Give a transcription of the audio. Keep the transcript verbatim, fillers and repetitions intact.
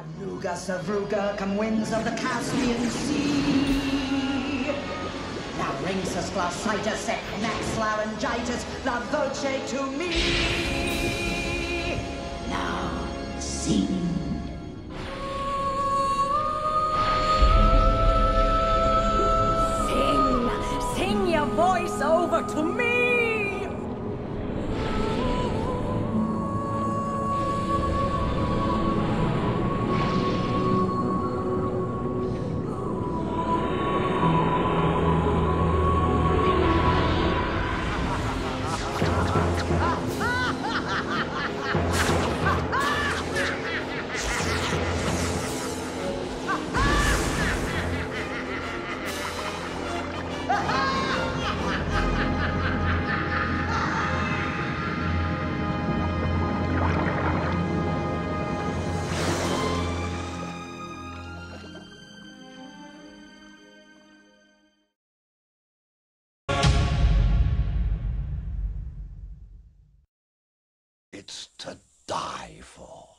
Anuga Savruga, come winds of the Caspian Sea. Now Rinxus Glaucitis, et Nax Laryngitis, la voce to me. Now sing. Sing, sing your voice over to me. It's to die for.